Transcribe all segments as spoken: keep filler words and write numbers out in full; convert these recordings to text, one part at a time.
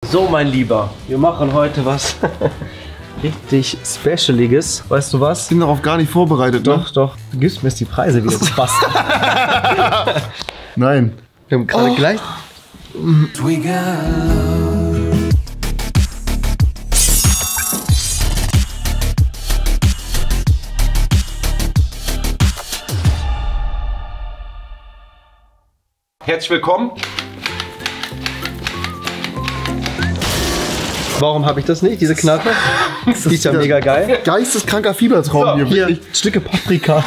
So, mein Lieber, wir machen heute was richtig Specialiges. Weißt du was? Ich bin darauf gar nicht vorbereitet, ne? Doch, doch. Du gibst mir jetzt die Preise wieder, du Bastard. Nein. Wir haben gerade Oh. gleich... Herzlich willkommen. Warum habe ich das nicht, diese Kneipe? Die ist ja mega geil. Geisteskranker Fiebertraum hier, Hier, wirklich. Stücke Paprika.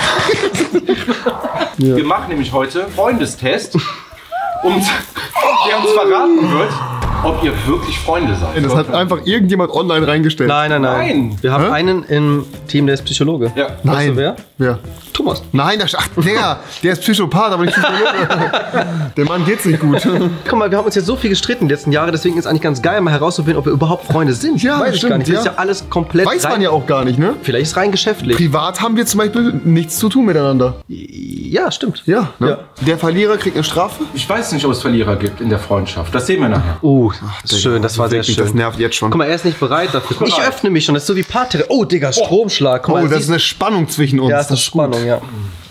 Wir machen nämlich heute Freundestest, um der uns verraten wird, ob ihr wirklich Freunde seid. Das hat einfach irgendjemand online reingestellt. Nein, nein, nein. Nein. Wir haben Hä? einen im Team, der ist Psychologe. Ja. Nein. Weißt du wer? Wer? Thomas. Nein, das, ach, Digga, der ist Psychopath, aber nicht Psychologe. Dem Mann geht's nicht gut. Guck mal, wir haben uns jetzt so viel gestritten die letzten Jahre, deswegen ist eigentlich ganz geil, mal herauszufinden, ob wir überhaupt Freunde sind. Ja, Weiß ich stimmt, gar nicht. Das ja. ist ja alles komplett Weiß rein, man ja auch gar nicht, ne? Vielleicht ist rein geschäftlich. Privat haben wir zum Beispiel nichts zu tun miteinander. Ja, stimmt. Ja, ne? Ja. Der Verlierer kriegt eine Strafe. Ich weiß nicht, ob es Verlierer gibt in der Freundschaft. Das sehen wir nachher. Uh, das ist schön, das war sehr Wirklich, schön. Das nervt jetzt schon. Guck mal, er ist nicht bereit dafür. Ich Bereit. öffne mich schon, das ist so wie Patrick. Oh, Digga, Stromschlag. Guck mal, Oh, das siehst- ist eine Spannung zwischen uns. ja, ist eine Das Spannung, ja.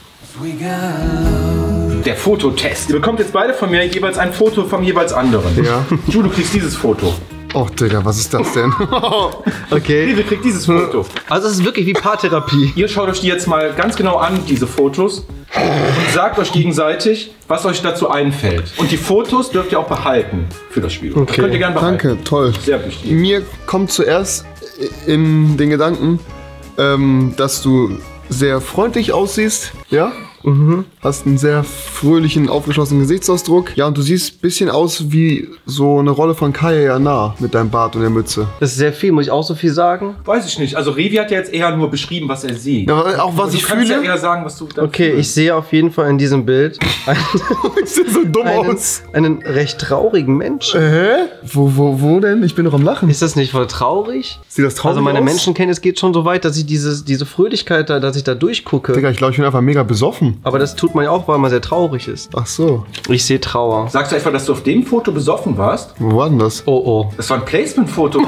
Der Fototest. Ihr bekommt jetzt beide von mir jeweils ein Foto vom jeweils anderen. Ja. Ju, du kriegst dieses Foto. Oh, Digga, was ist das denn? Okay. Liebe kriegt dieses Foto. Also es ist wirklich wie Paartherapie. Ihr schaut euch die jetzt mal ganz genau an, diese Fotos, und sagt euch gegenseitig, was euch dazu einfällt. Und die Fotos dürft ihr auch behalten für das Spiel. Das Okay. könnt ihr gerne behalten. Danke, toll. Sehr wichtig. Mir kommt zuerst in den Gedanken, ähm, dass du sehr freundlich aussiehst, ja? Mhm. Hast einen sehr fröhlichen, aufgeschlossenen Gesichtsausdruck. Ja, und du siehst ein bisschen aus wie so eine Rolle von Kaya Jana mit deinem Bart und der Mütze. Das ist sehr viel, muss ich auch so viel sagen? Weiß ich nicht. Also Revi hat ja jetzt eher nur beschrieben, was er sieht. Ja, aber auch was Also ich du kannst fühle. ja eher sagen, was du da Okay, ich sehe auf jeden Fall in diesem Bild einen, Ich sehe so dumm einen, aus. einen recht traurigen Menschen. Hä? Wo, wo, wo denn? Ich bin doch am Lachen. Ist das nicht voll traurig? Sieht das traurig Also meine aus? Menschenkenntnis geht schon so weit, dass ich dieses, diese Fröhlichkeit da, dass ich da durchgucke. Digga, ich glaube, ich bin einfach mega besoffen. Aber das tut man ja auch, weil man sehr traurig ist. Ach so. Ich sehe Trauer. Sagst du etwa, dass du auf dem Foto besoffen warst? Wo war denn das? Oh oh. Das war ein Placement-Foto.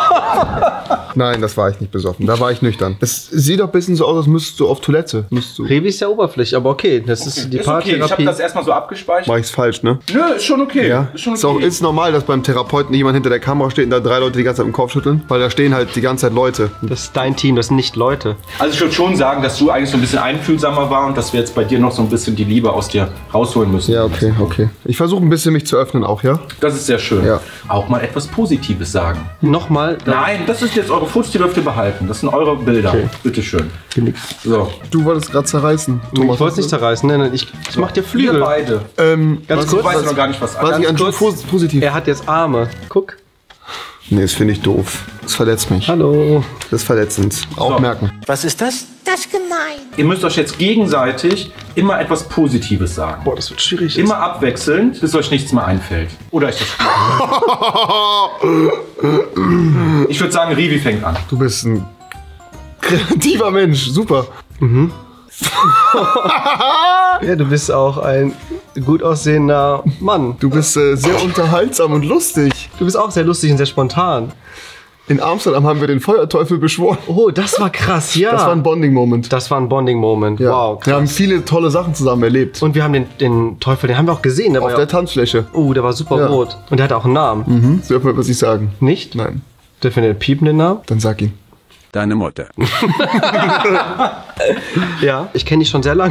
Nein, das war ich nicht besoffen. Da war ich nüchtern. Es sieht doch ein bisschen so aus, als müsstest du auf Toilette. Müsstest du. Revi ist ja oberflächlich, aber okay, das ist die Ist okay, ich habe Paartherapie. das erstmal so abgespeichert. Mach ich's falsch, ne? Nö, ist schon okay. Ja. Ist schon Ist auch okay. ist normal, dass beim Therapeuten jemand hinter der Kamera steht und da drei Leute die ganze Zeit im Kopf schütteln. Weil da stehen halt die ganze Zeit Leute. Das ist dein Team, das sind nicht Leute. Also ich würde schon sagen, dass du eigentlich so ein bisschen einfühlsamer war und dass wir jetzt bei dir noch so ein bisschen die Liebe aus dir rausholen müssen. Ja, okay, okay. Ich versuche ein bisschen mich zu öffnen auch, ja? Das ist sehr schön. Ja. Auch mal etwas Positives sagen. Nochmal. Nein, das ist jetzt eure Fotos, die dürft ihr behalten. Das sind eure Bilder. Okay. Bitte schön. Genickt. So. Du wolltest gerade zerreißen. Ich wollte es nicht zerreißen, nein, nein, ich, ich mach dir Ihr Flügel. beide. Ähm, Ganz was, Du kurz, weißt was, noch gar nicht, was was ich an kurz. Pos- positiv. Er hat jetzt Arme. Guck. Nee, das finde ich doof. Das verletzt mich. Hallo. Das ist verletzend. Auch So. merken. Was ist das? Das ist gemein. Ihr müsst euch jetzt gegenseitig immer etwas Positives sagen. Boah, das wird schwierig. Immer abwechselnd, bis euch nichts mehr einfällt. Oder ist das Ich würde sagen, Rivi fängt an. Du bist ein kreativer Mensch. Super. Ja, du bist auch ein gut aussehender Mann. Du bist äh, sehr unterhaltsam und lustig. Du bist auch sehr lustig und sehr spontan. In Amsterdam haben wir den Feuerteufel beschworen. Oh, das war krass, ja. Das war ein Bonding-Moment. Das war ein Bonding-Moment. Ja. Wow. Wir haben viele tolle Sachen zusammen erlebt. Und wir haben den, den Teufel, den haben wir auch gesehen. Der Auf war der ja, Tanzfläche. oh, der war super Ja. rot. Und der hatte auch einen Namen. Mhm. So dürfen wir was ich sagen. Nicht? Nein. Dürfen wir den piepen, den Namen? Dann sag ihn. Deine Mutter. Ja. Ich kenne dich schon sehr lange.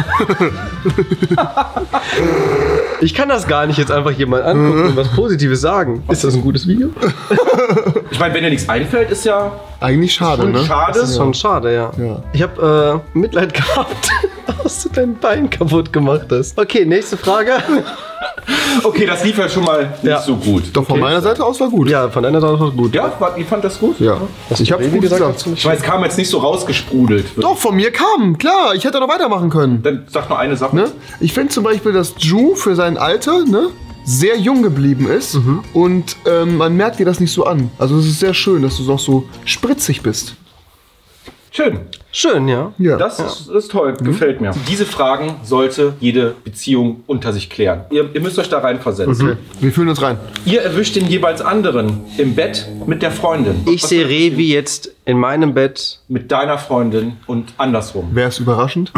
Ich kann das gar nicht jetzt einfach jemand angucken und was Positives sagen. Ist das ein gutes Video? Ich meine, wenn dir nichts einfällt, ist ja Eigentlich schade, schon ne? schade. Das ist schon schade, ja. Ja. Ich habe äh, Mitleid gehabt, dass du dein Bein kaputt gemacht hast. Okay, nächste Frage. Okay, das lief ja schon mal nicht Ja. so gut. Doch von meiner Seite aus war gut. Ja, von deiner Seite aus gut. Ja, war- ihr fand das gut? Ja. Ich hab's Revi gut gesagt, gesagt. hast du Ich weiß, es kam jetzt nicht so rausgesprudelt. Doch, von mir kam. Klar, ich hätte noch weitermachen können. Dann sag nur eine Sache. Ne? Ich finde zum Beispiel, dass Ju für sein Alter, ne? sehr jung geblieben ist und ähm, man merkt dir das nicht so an. Also es ist sehr schön, dass du noch so spritzig bist. Schön. Schön, ja. Ja. Das ist, ist toll, gefällt mir. Diese Fragen sollte jede Beziehung unter sich klären. Ihr, ihr müsst euch da reinversetzen. Okay. Wir fühlen uns rein. Ihr erwischt den jeweils anderen im Bett mit der Freundin. Ich Was sehe soll Revi jetzt in meinem Bett. mit deiner Freundin und andersrum. Wäre es überraschend?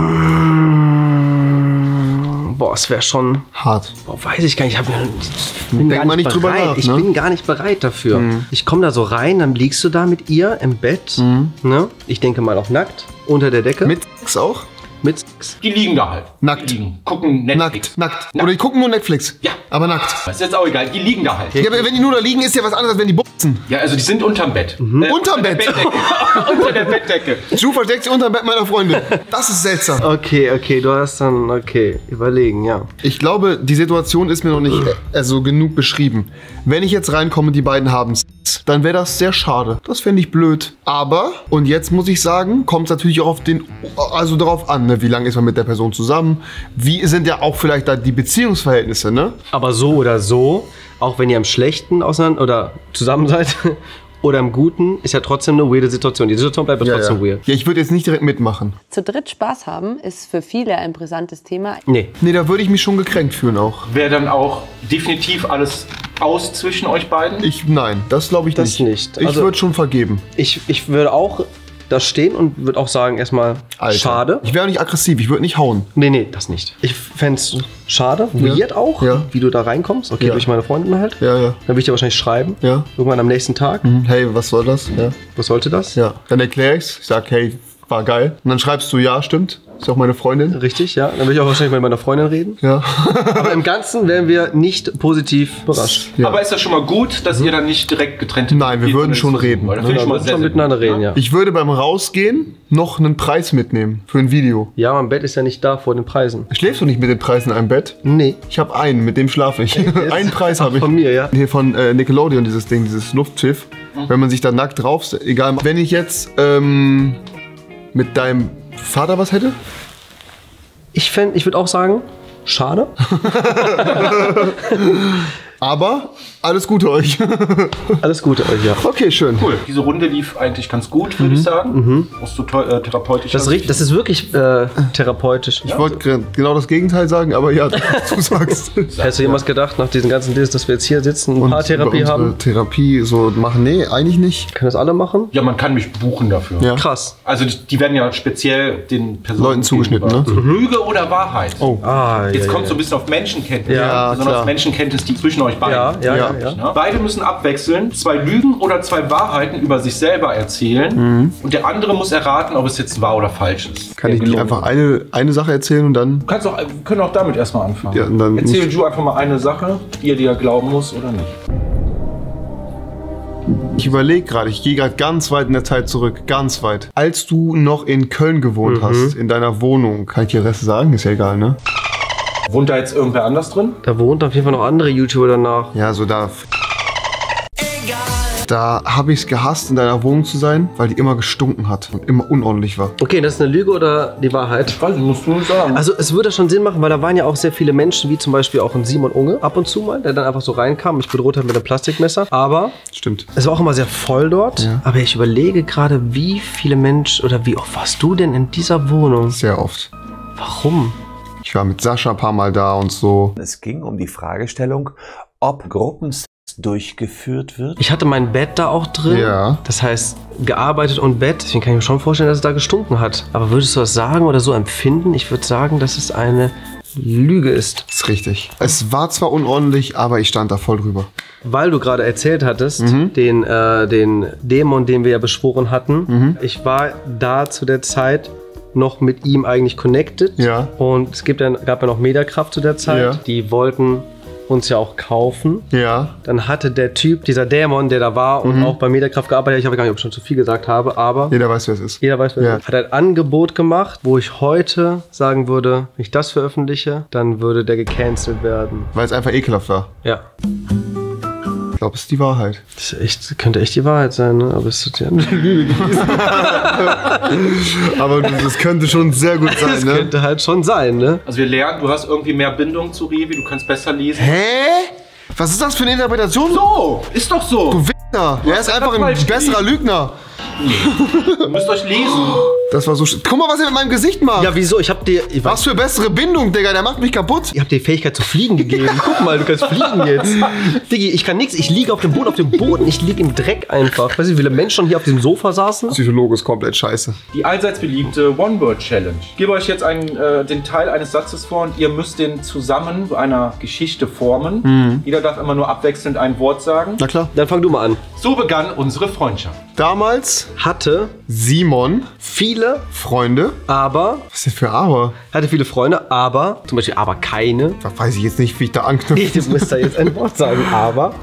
Boah, es wäre schon. Hart. Boah, weiß ich gar nicht. Ich, hab, ich bin Denk gar mal nicht nicht drüber bereit. nach, Ich ne? bin gar nicht bereit dafür. Mhm. Ich komme da so rein, dann liegst du da mit ihr im Bett. Ne? Ich denke mal auch nackt. Unter der Decke. Mit Sex auch? Mit Sex. Die liegen da halt. Nackt. Die liegen, gucken Netflix. Nackt, nackt. Oder die gucken nur Netflix. Ja. Aber nackt. Das ist jetzt auch egal. Die liegen da halt. Ja, aber wenn die nur da liegen, ist ja was anderes, als wenn die boxen. Ja, also die sind unterm Bett. Äh, Unterm der Bett. Bettdecke. Unter der Bettdecke. Ju versteckt sich unter dem Bett meiner Freundin. Das ist seltsam. Okay, okay, du hast dann, okay, überlegen, ja. Ich glaube, die Situation ist mir noch nicht äh, also genug beschrieben. Wenn ich jetzt reinkomme und die beiden haben Sex, dann wäre das sehr schade. Das fände ich blöd. Aber, und jetzt muss ich sagen, kommt es natürlich auch auf den, also darauf an, ne? Wie lange ist man mit der Person zusammen? Wie sind ja auch vielleicht da die Beziehungsverhältnisse, ne? Aber so oder so, auch wenn ihr im Schlechten auseinander oder zusammen seid oder im Guten, ist ja trotzdem eine weirde Situation. Die Situation bleibt ja, trotzdem ja. weird. Ja, ich würde jetzt nicht direkt mitmachen. Zu dritt Spaß haben ist für viele ein brisantes Thema. Nee. Nee, da würde ich mich schon gekränkt fühlen auch. Wäre dann auch definitiv alles aus zwischen euch beiden? Ich, nein, das glaube ich Das nicht. nicht. Ich Also- würde schon vergeben. Ich, ich würde auch da stehen und würde auch sagen, erstmal Alter. schade. Ich wäre nicht aggressiv, ich würde nicht hauen. Nee, nee, das nicht. Ich fände es schade, weird auch, Ja. wie du da reinkommst. Okay, Ja. durch meine Freundin halt. Ja, ja. Dann würde ich dir wahrscheinlich schreiben. Ja. Irgendwann am nächsten Tag. Hm, Hey, was soll das? Ja. Was sollte das? Ja. Dann erkläre ich's. Ich sag, hey, war geil. Und dann schreibst du, ja, stimmt. Ist auch meine Freundin. Richtig, ja. Dann würde ich auch wahrscheinlich mit meiner Freundin reden. Ja. Aber im Ganzen wären wir nicht positiv überrascht. Ja. Aber ist das schon mal gut, dass ihr dann nicht direkt getrennte Nein, wir Beziehungen würden schon versuchen reden. wollt? Das Ja, finde ich Wir schon mal würden sehr, schon sehr miteinander gut, reden, ja. Ich würde beim Rausgehen noch einen Preis mitnehmen für ein Video. Ja, mein Bett ist ja nicht da vor den Preisen. Schläfst du nicht mit den Preisen in einem Bett? Nee. Ich habe einen, mit dem schlafe ich. Einen Preis habe ich. Von mir, ja. Hier von äh, Nickelodeon, dieses Ding, dieses Luftschiff. Wenn man sich da nackt drauf, egal. Wenn ich jetzt ähm, mit deinem Vater was hätte? Ich fänd, ich würde auch sagen, schade. Aber alles Gute euch. Alles Gute euch, ja. Okay, schön. Cool. Diese Runde lief eigentlich ganz gut, würde ich sagen. Aus so äh, therapeutischer Das ist, richtig, das ist wirklich äh, therapeutisch. Ich wollte gr- genau das Gegenteil sagen, aber ja, du sagst. Hättest du jemals gedacht, nach diesen ganzen Deals, dass wir jetzt hier sitzen und Und Paartherapie über unsere haben? Therapie so machen? Nee, eigentlich nicht. Können das alle machen? Ja, man kann mich buchen dafür. Ja. Krass. Also die, die werden ja speziell den Personen Leuten zugeschnitten, ne? gegenüber. Lüge oder Wahrheit? Oh. Ah, Jetzt ja, kommt ja. so ein bisschen auf Menschenkenntnis. Ja, besonders klar. Menschenkenntnis, die zwischen euch beiden. Ja, ja, ja, Ja. ja. Ne? Beide müssen abwechseln, zwei Lügen oder zwei Wahrheiten über sich selber erzählen. Und der andere muss erraten, ob es jetzt wahr oder falsch ist. Kann Der ich nicht gelogen einfach wird. eine, eine Sache erzählen und dann. Du kannst auch, wir können auch damit erstmal anfangen. Ja, und dann Erzähl muss- Ju einfach mal eine Sache, die er dir glauben muss oder nicht. Ich überlege gerade, ich gehe gerade ganz weit in der Zeit zurück. Ganz weit. Als du noch in Köln gewohnt hast, in deiner Wohnung, kann ich dir Rest sagen? Ist ja egal, ne? Wohnt da jetzt irgendwer anders drin? Da wohnt auf jeden Fall noch andere YouTuber danach. Ja, so da. Da habe ich es gehasst, in deiner Wohnung zu sein, weil die immer gestunken hat und immer unordentlich war. Okay, das ist eine Lüge oder die Wahrheit? Weiß ich, musst du sagen. Also es würde schon Sinn machen, weil da waren ja auch sehr viele Menschen, wie zum Beispiel auch ein Simon Unge ab und zu mal, der dann einfach so reinkam, mich bedroht hat mit einem Plastikmesser. Aber Stimmt. es war auch immer sehr voll dort. Ja. Aber ich überlege gerade, wie viele Menschen oder wie oft warst du denn in dieser Wohnung? Sehr oft. Warum? Ich war mit Sascha ein paar Mal da und so. Es ging um die Fragestellung, ob Gruppensex durchgeführt wird. Ich hatte mein Bett da auch drin. Ja. Das heißt, gearbeitet und Bett. Deswegen kann ich mir schon vorstellen, dass es da gestunken hat. Aber würdest du das sagen oder so empfinden? Ich würde sagen, dass es eine Lüge ist. Ist richtig. Es war zwar unordentlich, aber ich stand da voll drüber. Weil du gerade erzählt hattest, Mhm. den, äh, den Dämon, den wir ja beschworen hatten. Mhm. Ich war da zu der Zeit noch mit ihm eigentlich connected. Ja. Und es gibt ja, gab ja noch Mediakraft zu der Zeit. Ja. Die wollten uns ja auch kaufen. Ja. Dann hatte der Typ, dieser Dämon, der da war und auch bei Mediakraft gearbeitet hat, ich weiß gar nicht, ob ich schon zu viel gesagt habe, aber Jeder weiß, wer es ist. jeder weiß, wer Ja. das ist, hat ein Angebot gemacht, wo ich heute sagen würde, wenn ich das veröffentliche, dann würde der gecancelt werden. Weil es einfach ekelhaft war. Ja. Ich glaube, es ist die Wahrheit. Das ist echt, könnte echt die Wahrheit sein, ne? Aber es ist ja eine Lüge gewesen. Aber das könnte schon sehr gut sein, Das ne? könnte halt schon sein, ne? Also wir lernen, du hast irgendwie mehr Bindung zu Revi, du kannst besser lesen. Hä? Was ist das für eine Interpretation? So, ist doch so. Du Wichser. Er ist hast einfach das ein falsch besserer Lügner. Nee. Ihr müsst euch lesen. Das war so sch Guck mal, was er mit meinem Gesicht macht. Ja, wieso? Ich hab dir... Ich Was für bessere Bindung, Digga. Der macht mich kaputt. Ich hab dir die Fähigkeit zu fliegen gegeben. Guck mal, du kannst fliegen jetzt. Diggi, ich kann nichts. Ich liege auf dem Boden, auf dem Boden. Ich liege im Dreck einfach. Weißt du, wie viele Menschen hier auf diesem Sofa saßen? Psychologe ist komplett scheiße. Die allseits beliebte One-Word-Challenge. Ich gebe euch jetzt einen, äh, den Teil eines Satzes vor und ihr müsst den zusammen zu einer Geschichte formen. Mhm. Jeder darf immer nur abwechselnd ein Wort sagen. Na klar. Dann fang du mal an. So begann unsere Freundschaft. Damals Hatte Simon viele, Freunde. aber... Was ist denn für aber? Hatte viele Freunde, aber... Zum Beispiel aber keine. Da weiß ich jetzt nicht, wie ich da anknüpfe. Nee, du musst da jetzt ein Wort sagen. Aber...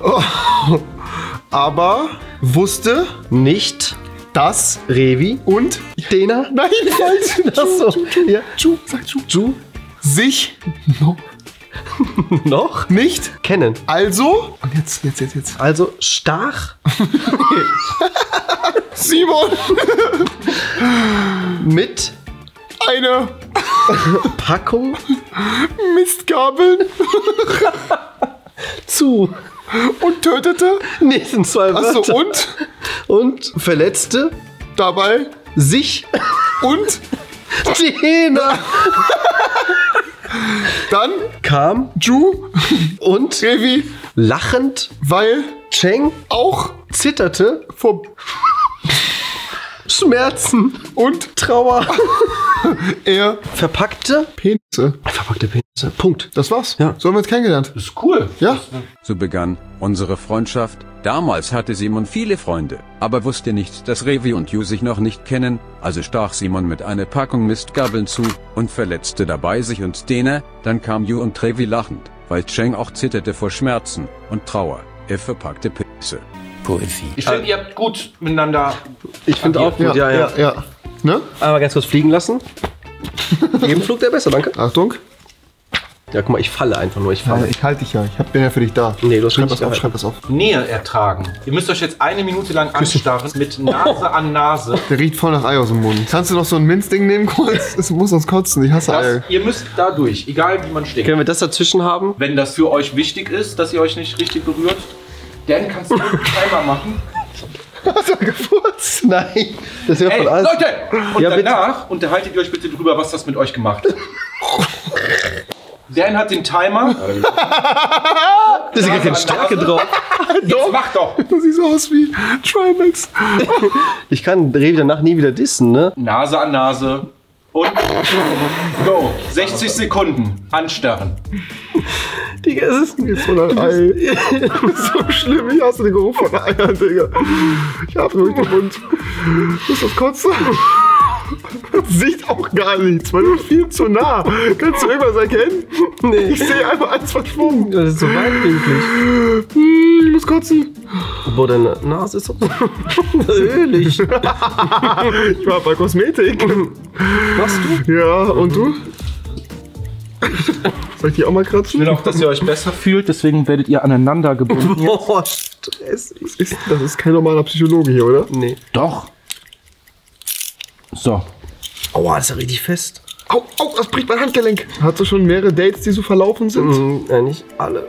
Aber wusste Nicht... das Revi und Dena? Nein, falsch. Achso. Ja. Ju, sag Ju. Ju Sich no, noch nicht. kennen. Also. Und jetzt, jetzt, jetzt, jetzt. Also stach Simon. mit Eine Packung Mistgabeln zu. und tötete. Nee, sind zwei Wörter. Achso, und Und verletzte dabei sich und Dena. dann Kam Ju und Revi, lachend weil Cheng auch zitterte vom Schmerzen und Trauer er verpackte Penisse. verpackte Penisse. Punkt. Das war's. Ja. So haben wir uns kennengelernt. Das ist cool. Ja. So begann unsere Freundschaft. Damals hatte Simon viele Freunde, aber wusste nicht, dass Revi und Ju sich noch nicht kennen, also stach Simon mit einer Packung Mistgabeln zu und verletzte dabei sich und Dena, dann kam Ju und Revi lachend, weil Cheng auch zitterte vor Schmerzen und Trauer. Er verpackte Pisse. Ich finde, ihr habt gut miteinander. Ich finde auch gut, ja, ja. ja, ja. Ne? Einmal ganz kurz fliegen lassen. Jedem Flug der besser, danke. Achtung. Ja, guck mal, ich falle einfach nur, ich Ja, falle. ich halte dich ja. Ich hab, bin ja für dich da. Nee, du hast schreib mich das auf, nicht schreib das auf. Nähe ertragen. Ihr müsst euch jetzt eine Minute lang anstarren mit Nase an Nase. Der riecht voll nach Ei aus dem Mund. Kannst du noch so ein Minzding nehmen kurz? Es muss uns kotzen. Ich hasse Eier. Das, ihr müsst da durch, egal wie man steht. Können wir das dazwischen haben? Wenn das für euch wichtig ist, dass ihr euch nicht richtig berührt, dann kannst du einen Timer machen. Hast du gefurzt? Nein, das wäre Ey, von alles. Leute! Und Ja, bitte. danach unterhaltet ihr euch bitte drüber, was das mit euch gemacht hat. Dan hat den Timer. Da ist gar kein Starke drauf. Jetzt mach doch! Du siehst aus wie Trimax. Ich kann Revi danach nie wieder dissen, ne? Nase an Nase. Und go. sechzig Sekunden. Anstarren. Digga, es ist Jetzt so nach Ei. Das ist so schlimm. Ich hasse den Geruch von Eiern, Digga. Ich hab durch den Mund. Ist das kotzen? Das sieht auch gar nichts, weil du bist viel zu nah. Kannst du irgendwas erkennen? Nee. Ich sehe einfach eins verschwommen. Das ist so weitwinklig. Ich muss kotzen. Boah, deine Nase ist so ölig. Ich war bei Kosmetik. Was du? Ja, und du? Soll ich die auch mal Ich kratzen? will auch, dass ihr euch besser fühlt, deswegen werdet ihr aneinander gebunden. Boah, Stress. Das ist, das ist kein normaler Psychologe hier, oder? Nee. Doch. So. Aua, das ist ja richtig fest. Au, au, das bricht mein Handgelenk. Hast du schon mehrere Dates, die so verlaufen sind? Mhm, ja, nicht alle.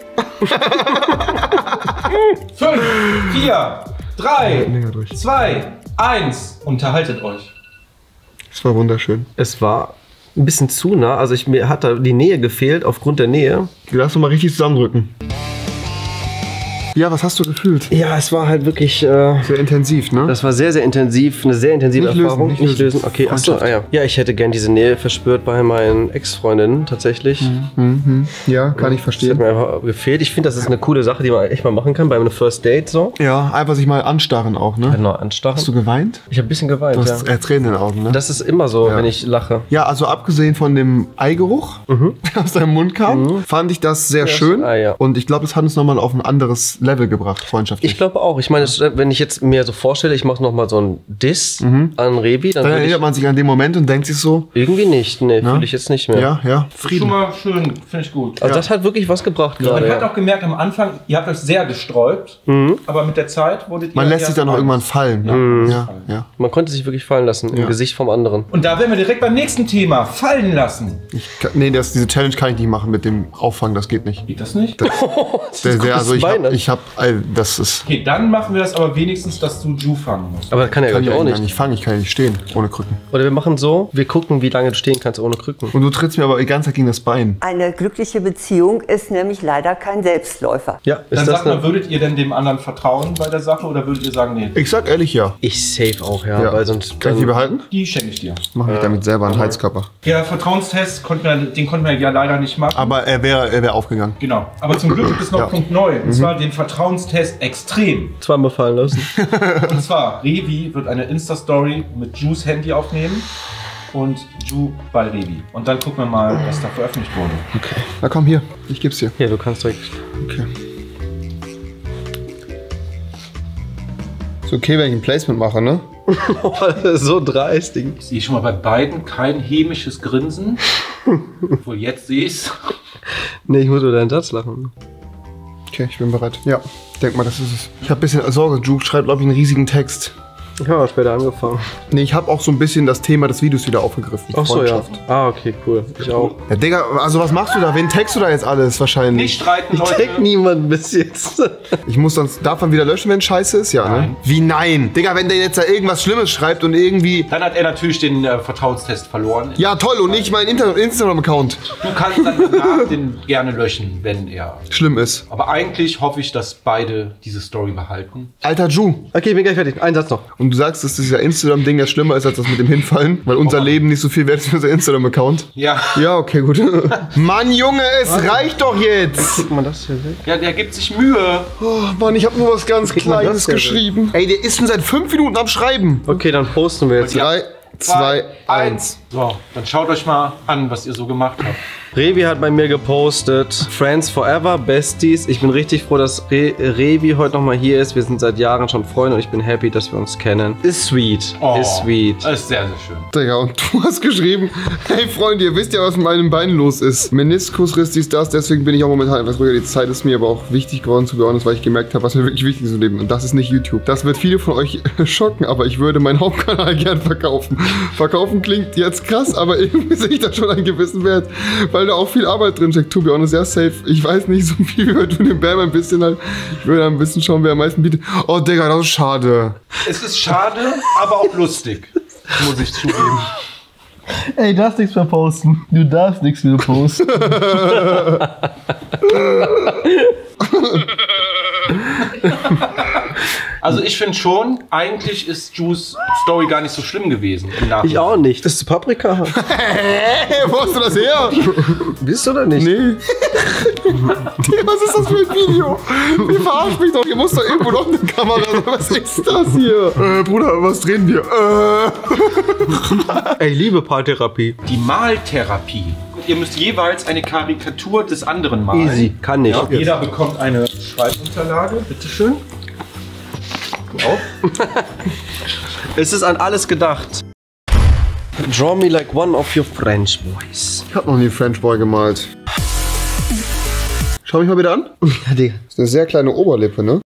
Fünf, vier, drei, Länger durch. zwei, eins. Unterhaltet euch. Das war wunderschön. Es war ein bisschen zu nah. Also ich, mir hat da die Nähe gefehlt aufgrund der Nähe. Lass uns mal richtig zusammendrücken. Ja, was hast du gefühlt? Ja, es war halt wirklich... Äh, Sehr intensiv, ne? das war sehr, sehr intensiv. Eine sehr intensive Nicht lösen, Erfahrung. nicht Nicht lösen. lösen. Okay, achso, ah, ja. Ja, ich hätte gern diese Nähe verspürt bei meinen Ex-Freundinnen tatsächlich. Mhm. Ja, kann ich Das hat verstehen. mir einfach gefehlt. Ich finde, das ist eine coole Sache, die man echt mal machen kann bei einem First Date so. Ja, einfach sich mal anstarren auch, ne? Genau, anstarren. Hast du geweint? Ich habe ein bisschen geweint, Du ja. hast äh, Tränen in den Augen, ne? Das ist immer so, Ja. wenn ich lache. Ja, also abgesehen von dem Eigeruch, der aus deinem Mund kam, fand ich das sehr schön. Ah, ja. Und ich glaube, es hat uns nochmal auf ein anderes Level gebracht, freundschaftlich. Ich glaube auch. Ich meine, es- wenn ich jetzt mir so vorstelle, ich mache nochmal so einen Diss an Revi, dann Dann würde ich erinnert man sich an den Moment und denkt sich so, irgendwie nicht. Nee, fühle ich jetzt nicht mehr. ja, ja, Schon Frieden. mal schön, finde ich gut. Also das hat wirklich was gebracht Man gerade. hat Ja. auch gemerkt am Anfang, ihr habt euch sehr gesträubt, aber mit der Zeit wurdet ihr... Man lässt eher sich dann auch eins. irgendwann fallen. Ne? Ja, ja. Man konnte sich wirklich fallen lassen im Ja. Gesicht vom anderen. Und da wären wir direkt beim nächsten Thema. Fallen lassen. Ich kann, nee, das, diese Challenge kann ich nicht machen mit dem Auffangen, das geht nicht. Geht das nicht? Der, der, also ich Bein, habe ne? ich hab, das ist... Okay, dann machen wir das aber wenigstens, dass du Ju fangen musst. Aber das kann er Kann ja ich auch auch nicht. nicht fangen, ich kann ja nicht stehen, ohne Krücken. Oder wir machen so, wir gucken, wie lange du stehen kannst ohne Krücken. Und du trittst mir aber die ganze Zeit gegen das Bein. Eine glückliche Beziehung ist nämlich leider kein Selbstläufer. Ja, ist Dann das sag mal, eine... würdet ihr denn dem anderen vertrauen bei der Sache oder würdet ihr sagen, nee, Ich sag ehrlich ja. Ich safe auch, ja, ja. weil sonst... Kann ich die behalten? die schenke ich dir. Mach ich damit selber einen Heizkörper. Der Vertrauenstest, konnten wir, den konnten wir ja leider nicht machen. Aber er wäre er wär aufgegangen. Genau. Aber zum Glück gibt es noch Ja. Punkt neu. Und zwar den Vertrauenstest extrem. Zweimal fallen lassen. Und zwar, Revi wird eine Insta-Story mit Jus Handy aufnehmen und Ju bei Revi. Und dann gucken wir mal, was da veröffentlicht wurde. Okay. Na komm, hier. Ich geb's dir. Ja, du kannst direkt... Okay. Ist okay, wenn ich ein Placement mache, ne? So dreist, Ding. Ich sehe schon mal bei beiden kein hämisches Grinsen. Obwohl, jetzt sehe ich's. Nee, ich muss über deinen Satz lachen. Okay, ich bin bereit. Ja, denk mal, das ist es. Ich habe ein bisschen Sorge. Ju schreibt, glaube ich, einen riesigen Text. Ich habe auch später angefangen. Nee, ich habe auch so ein bisschen das Thema des Videos wieder aufgegriffen. Ach so, ja. Freundschaft. Ah, okay, cool. Ich auch. Ja, Digga, also was machst du da? Wen text du da jetzt alles wahrscheinlich? Nicht streiten, Ich Leute. tag niemanden bis jetzt. Ich muss sonst, darf man wieder löschen, wenn scheiße ist? Ja, Nein. ne? Wie nein? Digga, wenn der jetzt da irgendwas Schlimmes schreibt und irgendwie... Dann hat er natürlich den äh, Vertrauenstest verloren. Ja, toll, und nicht mein Inter- Instagram-Account Du kannst dann danach den gerne löschen, wenn er... schlimm ist. Aber eigentlich hoffe ich, dass beide diese Story behalten. Alter Ju, Okay, ich bin gleich fertig. Ein Satz noch. und du sagst, dass das ja Instagram-Ding ja schlimmer ist als das mit dem Hinfallen, weil unser Leben nicht so viel wert ist für unser Instagram-Account. Ja. Ja, okay, gut. Mann, Junge, es reicht doch jetzt! Guck mal das hier weg. Ja, der gibt sich Mühe. Oh, Mann, ich habe nur was ganz Kriegt man das Kleines denn? geschrieben. Ey, der ist schon seit fünf Minuten am Schreiben. Okay, dann posten wir jetzt. Drei, zwei, eins. So, dann schaut euch mal an, was ihr so gemacht habt. Revi hat bei mir gepostet, Friends Forever, Besties. Ich bin richtig froh, dass Re Revi heute nochmal hier ist. Wir sind seit Jahren schon Freunde und ich bin happy, dass wir uns kennen. Ist sweet. Oh, Ist sweet. Das ist sehr, sehr schön. Digga, und du hast geschrieben, hey Freunde, ihr wisst ja, was mit meinem Bein los ist. Meniskusriss, dies, das, deswegen bin ich auch momentan etwas ruhiger. Die Zeit ist mir aber auch wichtig geworden, zu beobachten, weil ich gemerkt habe, was mir wirklich wichtig ist im Leben. Und das ist nicht YouTube. Das wird viele von euch schocken, aber ich würde meinen Hauptkanal gern verkaufen. Verkaufen klingt jetzt krass, aber irgendwie sehe ich da schon einen gewissen Wert, weil da auch viel Arbeit drin steckt. To be honest, sehr safe. Ich weiß nicht so viel, wie wir tun den Bam ein bisschen halt. Ich würde ein bisschen schauen, wer am meisten bietet. Oh, Digga, das ist schade. Es ist schade, aber auch lustig. Muss ich zugeben. Ey, du darfst nichts mehr posten. Du darfst nichts mehr posten. Also ich finde schon, eigentlich ist Jus Story gar nicht so schlimm gewesen. Im Nachhinein. Ich auch nicht. Das ist Paprika. Hä, wo hast du das her? Bist du oder nicht? Nee. Was ist das für ein Video? Wie verarscht mich doch? Hier muss doch irgendwo noch eine Kamera sein. Was ist das hier? Äh, Bruder, was drehen wir? Äh. Ey, ich liebe Paartherapie. Die Maltherapie. Ihr müsst jeweils eine Karikatur des anderen malen. Easy. Kann nicht. Ja, jeder bekommt eine Schreibunterlage. Bitteschön. Du auch? Es ist an alles gedacht. Draw me like one of your French boys. Ich hab noch nie French Boy gemalt. Schau mich mal wieder an. Ja, Digga. Das ist eine sehr kleine Oberlippe, ne?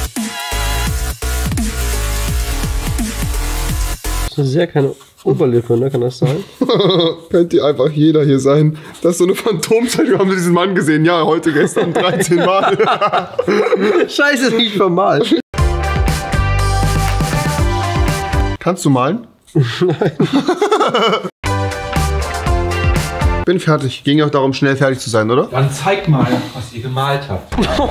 Das ist eine sehr kleine Oberlippe, ne? Kann das sein? Könnte einfach jeder hier sein. Das ist so eine Phantomzeit. Wir haben diesen Mann gesehen. Ja, heute, gestern, dreizehn Mal. Scheiße, nicht vermalt. Kannst du malen? Nein. Bin fertig. Ging ja auch darum, schnell fertig zu sein, oder? Dann zeig mal, was ihr gemalt habt.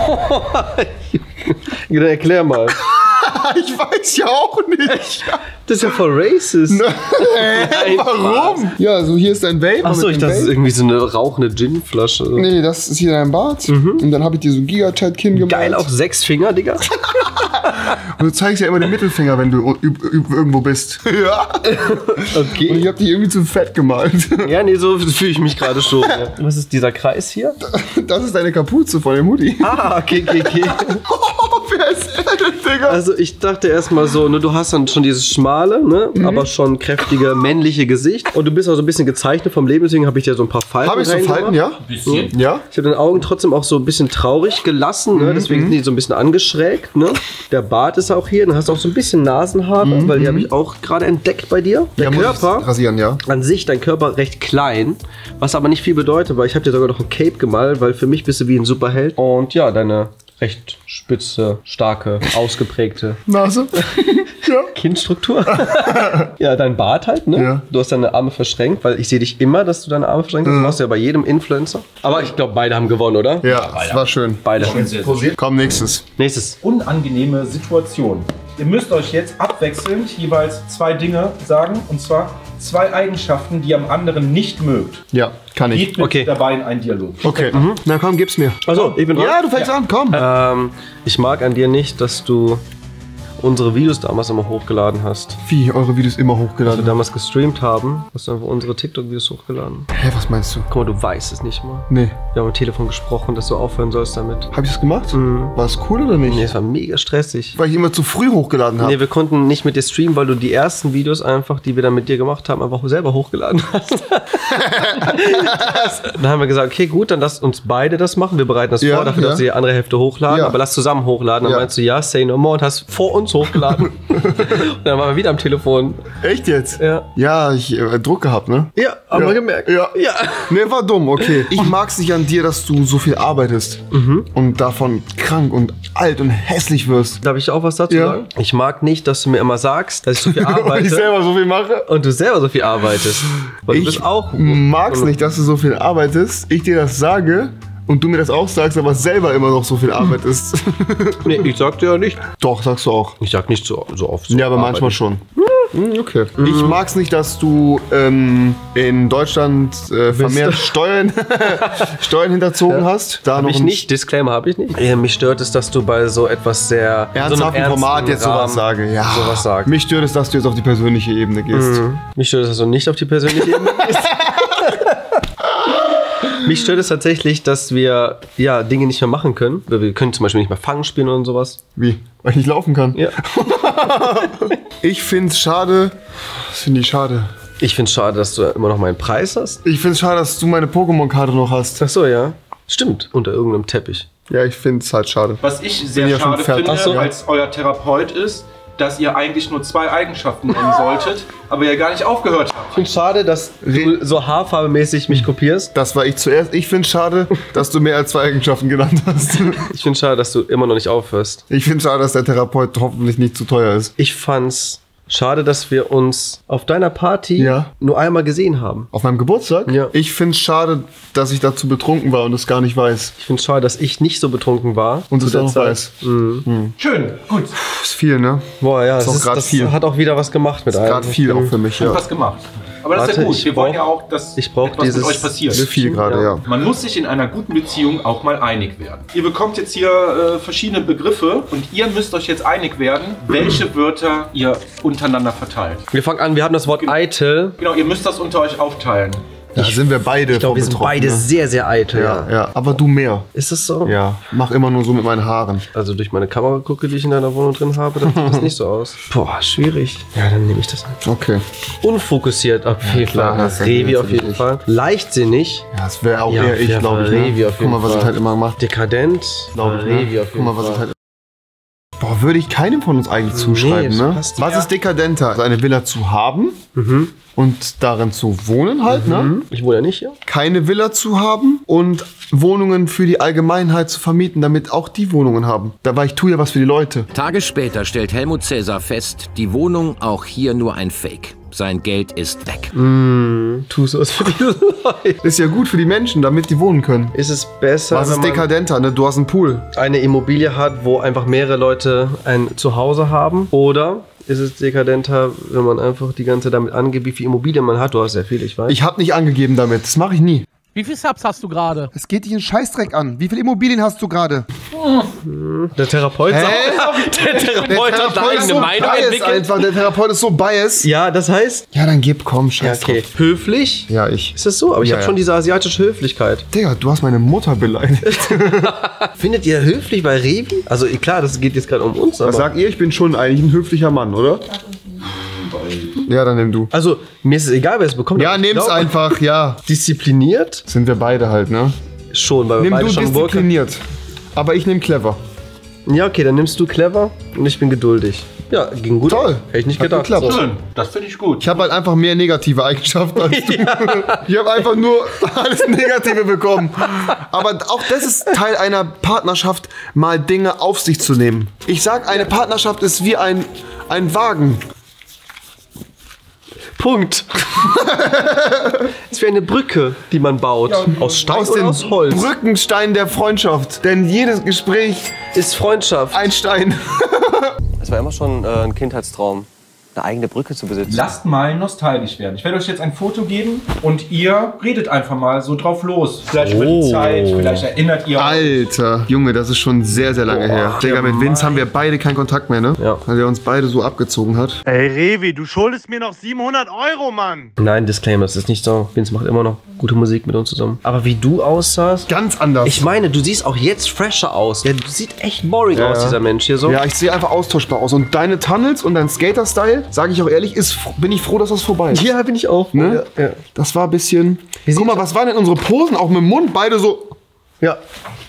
Dann erklär mal. Ich weiß ja auch nicht. Das ist ja voll racist. Äh, warum? Ja, so hier ist dein Vape. Achso, mit ich dem dachte, das ist Vape. irgendwie so eine rauchende Ginflasche. Nee, das ist hier dein Bart. Und dann habe ich dir so ein Giga-Chat-Kinn gemalt. Geil, auf sechs Finger, Digga. Und du zeigst ja immer den Mittelfinger, wenn du üb- üb- irgendwo bist. Ja. Und Okay. ich habe dich irgendwie zu fett gemalt. Ja, nee, so fühle ich mich gerade schon. Ja. Was ist dieser Kreis hier? Das ist deine Kapuze von dem Hoodie. Ah, okay, okay, okay. Oh, wer ist er denn, Digga? Also ich dachte erstmal so, ne, du hast dann schon dieses schmale, ne, aber schon kräftige männliche Gesicht. Und du bist auch so ein bisschen gezeichnet vom Leben, deswegen habe ich dir so ein paar Falten Habe ich so reingemacht. Falten, ja? Bisschen. Ja? Ich habe den Augen trotzdem auch so ein bisschen traurig gelassen, ne? Deswegen sind die so ein bisschen angeschrägt. Ne? Der Bart ist auch hier, dann hast du auch so ein bisschen Nasenhaare, weil die habe ich auch gerade entdeckt bei dir. Der Ja, muss Körper, ich rasieren, ja. an sich, dein Körper recht klein, was aber nicht viel bedeutet, weil ich habe dir sogar noch ein Cape gemalt, weil für mich bist du wie ein Superheld. Und ja, deine recht spitze, starke, ausgeprägte Nase? Ja. Kinnstruktur. Ja, dein Bart halt, ne? Ja. Du hast deine Arme verschränkt, weil ich sehe dich immer, dass du deine Arme verschränkt hast. Das machst du ja bei jedem Influencer. Aber ich glaube, beide haben gewonnen, oder? Ja, das war schön. Beide. Komm, nächstes. Nächstes. Unangenehme Situation. Ihr müsst euch jetzt abwechselnd jeweils zwei Dinge sagen, und zwar zwei Eigenschaften, die ihr am anderen nicht mögt. Ja, kann ich. Geht mit Okay. dabei in einen Dialog. Okay, na komm, gib's mir. Achso, ich bin dran. Ja, du fängst an, komm. Ähm, ich mag an dir nicht, dass du unsere Videos damals immer hochgeladen hast. Wie, eure Videos immer Als wir hochgeladen? damals gestreamt haben, hast du einfach unsere TikTok-Videos hochgeladen. Hä, was meinst du? Guck mal, du weißt es nicht mal. Nee. Wir haben am Telefon gesprochen, dass du aufhören sollst damit. Hab ich das gemacht? War es cool oder nicht? Nee, es war mega stressig. Weil ich immer zu früh hochgeladen habe. Nee, wir konnten nicht mit dir streamen, weil du die ersten Videos einfach, die wir dann mit dir gemacht haben, einfach selber hochgeladen hast. das, dann haben wir gesagt, okay, gut, dann lass uns beide das machen. Wir bereiten das Ja, vor, dafür ja. darfst du die andere Hälfte hochladen, Ja. aber lass zusammen hochladen. Dann Ja. meinst du, ja, say no more und hast vor uns hochgeladen. Und dann waren wir wieder am Telefon. Echt jetzt? Ja. Ja, ich äh, Druck gehabt, ne? Ja, haben Ja. wir gemerkt. Ja. Ja. Nee, war dumm, okay. Ich mag's nicht an dir, dass du so viel arbeitest und davon krank und alt und hässlich wirst. Darf ich auch was dazu Ja. sagen? Ich mag nicht, dass du mir immer sagst, dass ich so viel Weil arbeite. ich selber so viel mache. und du selber so viel arbeitest. Weil du Ich bist auch. mag's nicht, dass du so viel arbeitest. Ich dir das sage und du mir das auch sagst, aber selber immer noch so viel arbeitest. Nee, ich sag dir ja nicht. Doch, sagst du auch. Ich sag nicht so, so oft. So Ja, aber manchmal schon. Hm, Okay. Ich mag's nicht, dass du ähm, in Deutschland äh, vermehrt Steuern, Steuern hinterzogen hast. Da Hab noch ich ein nicht, Disclaimer habe ich nicht. Ja, mich stört es, dass du bei so etwas sehr so einem ernsthaften ernsten Format jetzt Rahmen sowas sage. Ja. sowas sagst. Mich stört es, dass du jetzt auf die persönliche Ebene gehst. Mich stört es, dass du nicht auf die persönliche Ebene gehst. Mich stört es tatsächlich, dass wir ja Dinge nicht mehr machen können. Wir können zum Beispiel nicht mehr Fangen spielen und sowas. Wie? Weil ich nicht laufen kann. Ja. Ich find's schade. Das finde ich schade. Ich finde es schade, dass du immer noch meinen Preis hast. Ich find's schade, dass du meine Pokémon-Karte noch hast. Ach so, ja. Stimmt. Unter irgendeinem Teppich. Ja, ich find's halt schade. Was ich sehr ja schon schade fertig. finde, Ach so. als euer Therapeut ist, dass ihr eigentlich nur zwei Eigenschaften nennen solltet, aber ihr gar nicht aufgehört habt. Ich finde es schade, dass du so haarfarbemäßig mich kopierst. Das war ich zuerst. Ich find's schade, dass du mehr als zwei Eigenschaften genannt hast. Ich finde es schade, dass du immer noch nicht aufhörst. Ich find's schade, dass der Therapeut hoffentlich nicht zu teuer ist. Ich fand's schade, dass wir uns auf deiner Party Ja. nur einmal gesehen haben. Auf meinem Geburtstag? Ja. Ich find's schade, dass ich dazu betrunken war und es gar nicht weiß. Ich finde es schade, dass ich nicht so betrunken war. Und zu es der auch noch Zeit. weiß. Schön, gut. Ist viel, ne? Boah, ja, das, auch ist, grad das viel. hat auch wieder was gemacht mit einem. Gerade viel auch für mich, Hat ja. was gemacht. Aber das ist Warte, ja gut. ich Wir wollen brauch- ja auch, dass ich brauch etwas dieses- mit euch passiert. Ist viel gerade, ja. Man muss sich in einer guten Beziehung auch mal einig werden. Ihr bekommt jetzt hier äh, verschiedene Begriffe und ihr müsst euch jetzt einig werden, welche Wörter ihr untereinander verteilt. Wir fangen an, wir haben das Wort eitel. Genau, ihr müsst das unter euch aufteilen. Da sind wir beide Ich glaube, wir von sind betroffen, beide ne? sehr, sehr eitel. Ja, ja. Aber du mehr. Ist es so? Ja. Mach immer nur so mit meinen Haaren. Also durch meine Kamera gucke, die ich in deiner Wohnung drin habe, dann sieht das nicht so aus. Boah, schwierig. Ja, dann nehme ich das einfach. Okay. Unfokussiert auf jeden klar, Fall. das Revi ist auf jeden natürlich. Fall. Leichtsinnig. Ja, das wäre auch Ja, eher ich, ja, glaube ich. Revi Ne? auf Guck jeden mal, was Fall. ich halt immer mache. Dekadent. Glaube ich, Revi ne? auf Guck jeden mal, was Fall. ich halt. Boah, würde ich keinem von uns eigentlich zuschreiben, das ne? passt Was ja. ist dekadenter? Also eine Villa zu haben und darin zu wohnen halt, ne? Ich wohne ja nicht hier. Keine Villa zu haben und Wohnungen für die Allgemeinheit zu vermieten, damit auch die Wohnungen haben. Da war ich tue ja was für die Leute. Tage später stellt Helmut Cäsar fest, die Wohnung auch hier nur ein Fake. Sein Geld ist weg. Tu sowas für diese Leute. Ist ja gut für die Menschen, damit die wohnen können. Ist es besser, Was ist wenn man dekadenter, ne? Du hast einen Pool. eine Immobilie hat, wo einfach mehrere Leute ein Zuhause haben? Oder ist es dekadenter, wenn man einfach die ganze Zeit damit angeht, wie viel Immobilien man hat? Du hast sehr viel, ich weiß. Ich habe nicht angegeben damit. Das mache ich nie. Wie viel Subs hast du gerade? Es geht dich einen Scheißdreck an. Wie viele Immobilien hast du gerade? Der Therapeut sagt, der Therapeut hat eine eigene Meinung biased entwickelt. einfach. Der Therapeut ist so biased. Ja, das heißt, Ja, dann gib, komm, ja, scheiß okay, drauf. höflich. Ja, ich. Ist das so? Aber ich Ja, habe ja. schon diese asiatische Höflichkeit. Digga, du hast meine Mutter beleidigt. Findet ihr höflich bei Revi? Also klar, das geht jetzt gerade um uns, aber... Was sagt ihr? Ich bin schon eigentlich ein höflicher Mann, oder? Ja, dann nimm du. Also, mir ist es egal, wer es bekommt. Ja, aber ich nimm's glaub, einfach, ja. Diszipliniert Sind wir beide halt, ne? schon, weil wir Nimm beide du schon Worker... diszipliniert. Aber ich nehm clever. Ja, okay, dann nimmst du clever und ich bin geduldig. Ja, ging gut. Toll. Hätte ich nicht Hat gedacht. geklappt. So. Schön, das finde ich gut. Ich habe halt einfach mehr negative Eigenschaften als du. Ich habe einfach nur alles Negative bekommen. Aber auch das ist Teil einer Partnerschaft, mal Dinge auf sich zu nehmen. Ich sag, eine Partnerschaft ist wie ein, ein Wagen. Punkt. Es wäre eine Brücke, die man baut. Aus Stein Aus oder den aus Holz. Brückenstein der Freundschaft. Denn jedes Gespräch Ist Freundschaft. ein Stein. Es war immer schon äh, ein Kindheitstraum, eine eigene Brücke zu besitzen. Lasst mal nostalgisch werden. Ich werde euch jetzt ein Foto geben und ihr redet einfach mal so drauf los. Vielleicht über die Zeit, vielleicht erinnert ihr euch. Alter, Junge, das ist schon sehr, sehr lange her. Digga, mit Vince haben wir beide keinen Kontakt mehr, ne? Ja. Weil er uns beide so abgezogen hat. Ey, Revi, du schuldest mir noch siebenhundert Euro, Mann. Nein, Disclaimer, das ist nicht so. Vince macht immer noch gute Musik mit uns zusammen. Aber wie du aussahst. Ganz anders. Ich meine, du siehst auch jetzt fresher aus. Ja, du siehst echt boring Ja. aus, dieser Mensch hier so. Ja, ich sehe einfach austauschbar aus. Und deine Tunnels und dein Skater-Style, sage ich auch ehrlich, ist, bin ich froh, dass das vorbei ist. Ja, bin ich auch. Ne? Ja, ja. Das war ein bisschen... Guck mal, was waren denn unsere Posen? Auch mit dem Mund, beide so... Ja.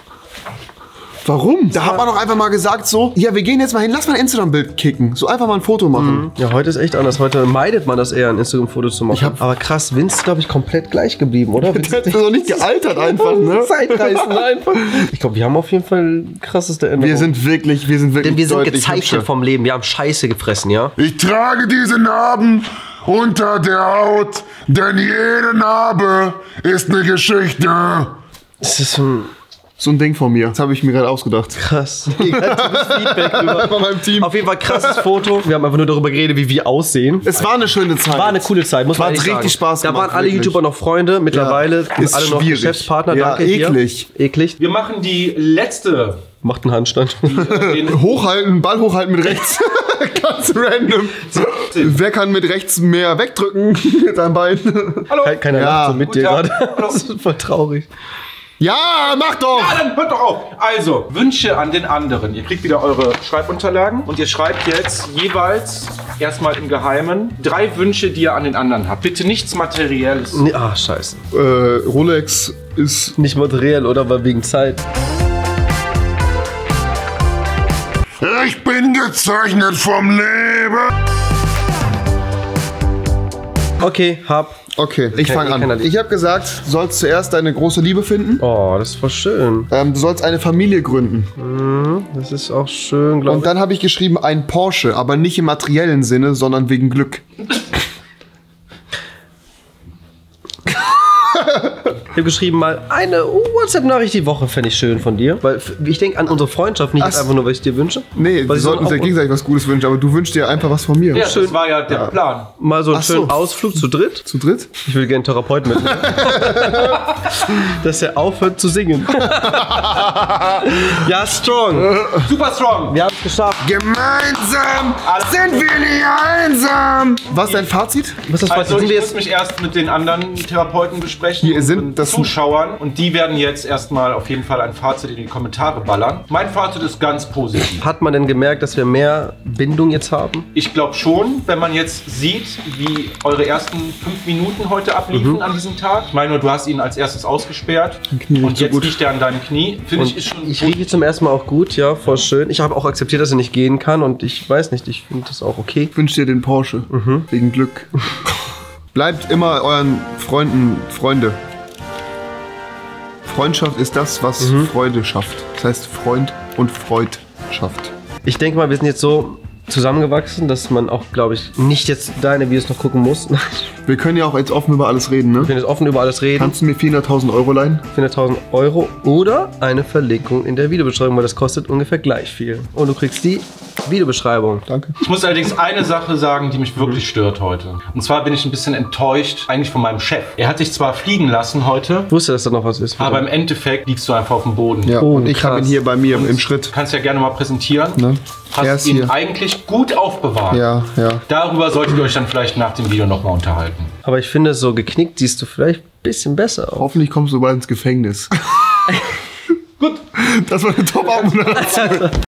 Warum? Da hat man doch einfach mal gesagt so, ja, wir gehen jetzt mal hin, lass mal ein Instagram-Bild kicken. So einfach mal ein Foto machen. Ja, heute ist echt anders. Heute meidet man das eher, ein Instagram-Foto zu machen. Ich hab Aber krass, Vince ist, glaube ich, komplett gleich geblieben, oder? Der ist doch nicht gealtert einfach, ne? Zeitreisen einfach. Ich glaube, wir haben auf jeden Fall krasseste Änderungen. Wir sind wirklich, wir sind wirklich Denn wir sind deutlich gezeichnet hübscher. vom Leben. Wir haben Scheiße gefressen, ja? Ich trage diese Narben unter der Haut, denn jede Narbe ist eine Geschichte. Das ist ein... So ein Ding von mir. Das habe ich mir gerade ausgedacht. Krass. Negatives Feedback rüber. Von meinem Team. Auf jeden Fall krasses Foto. Wir haben einfach nur darüber geredet, wie wir aussehen. Es war eine schöne Zeit. War eine coole Zeit, muss War man ehrlich richtig sagen. Spaß gemacht, Da waren alle wirklich. YouTuber noch Freunde. Mittlerweile Ja, sind ist alle noch schwierig. Geschäftspartner. Ja, Danke eklig. Hier. Eklig. Wir machen die letzte. Macht einen Handstand. Den Hochhalten, Ball hochhalten mit rechts. Ganz random. Wer kann mit rechts mehr wegdrücken mit einem Bein? Hallo. Ke- Keiner Ja. lacht so mit Guten dir Tag. gerade. Hallo. Das ist voll traurig. Ja, mach doch! Ja, dann hört doch auf. Also, Wünsche an den anderen. Ihr kriegt wieder eure Schreibunterlagen und ihr schreibt jetzt jeweils erstmal im Geheimen drei Wünsche, die ihr an den anderen habt. Bitte nichts Materielles. Nee, ah, scheiße. Äh, Rolex ist... Nicht materiell, oder? Aber wegen Zeit. Ich bin gezeichnet vom Leben. Okay, hab. Okay, ich Kein- fange keiner an. liebt. Ich habe gesagt, du sollst zuerst deine große Liebe finden. Oh, das ist voll schön. Ähm, du sollst eine Familie gründen. Mhm, das ist auch schön, glaube Und ich. dann habe ich geschrieben, ein Porsche, aber nicht im materiellen Sinne, sondern wegen Glück. Ich habe geschrieben mal, eine WhatsApp-Nachricht die Woche fände ich schön von dir. Weil f- ich denke an unsere Freundschaft, nicht Ach jetzt einfach nur, weil ich dir wünsche. Nee, wir Weil ich sollten uns so ja auch- gegenseitig was Gutes wünschen, aber du wünschst dir einfach was von mir. Ja, das war ja der Plan. Mal so einen Ach so. schönen Ausflug zu dritt. Zu dritt? Ich will gerne einen Therapeuten mitnehmen. Dass er aufhört zu singen. Ja, strong. Super strong. Wir haben es geschafft. Gemeinsam sind wir nie einsam. Was ist dein Fazit? Was ist das Also Fazit? ich Sind wir muss jetzt mich erst mit den anderen Therapeuten besprechen Hier und sind- mit das sind- Zuschauern und die werden jetzt erstmal auf jeden Fall ein Fazit in die Kommentare ballern. Mein Fazit ist ganz positiv. Hat man denn gemerkt, dass wir mehr Bindung jetzt haben? Ich glaube schon, wenn man jetzt sieht, wie eure ersten fünf Minuten heute abliefen Mhm. an diesem Tag. Ich meine, du hast ihn als erstes ausgesperrt Knie und riecht so jetzt gut. liegt er an deinem Knie. Finde ich, Und ist schon ich gut. rieche zum ersten Mal auch gut, ja, voll schön. Ich habe auch akzeptiert, dass er nicht gehen kann und ich weiß nicht, ich finde das auch okay. Ich wünsche dir den Porsche. Wegen Glück. Bleibt immer euren Freunden Freunde. Freundschaft ist das, was Freude schafft. Das heißt Freund und Freud schafft. Ich denke mal, wir sind jetzt so zusammengewachsen, dass man auch, glaube ich, nicht jetzt deine Videos noch gucken muss. Ich Wir können ja auch jetzt offen über alles reden, ne? bin jetzt offen über alles reden. Kannst du mir vierhunderttausend Euro leihen? vierhunderttausend Euro oder eine Verlinkung in der Videobeschreibung, weil das kostet ungefähr gleich viel. Und du kriegst die Videobeschreibung. Danke. Ich muss allerdings eine Sache sagen, die mich wirklich stört heute. Und zwar bin ich ein bisschen enttäuscht eigentlich von meinem Chef. Er hat dich zwar fliegen lassen heute, Ich wusste, dass da noch was ist. aber im Endeffekt liegst du einfach auf dem Boden. Ja, Oh, und ich habe ihn krass. hier bei mir im Du Schritt. kannst ja gerne mal präsentieren. Ne? Er Hast ist ihn hier. eigentlich gut aufbewahrt. Ja, ja. Darüber solltet ihr euch dann vielleicht nach dem Video nochmal unterhalten. Aber ich finde, so geknickt siehst du vielleicht ein bisschen besser aus. Hoffentlich kommst du bald ins Gefängnis. Gut. Das war eine Top-Abmoderation.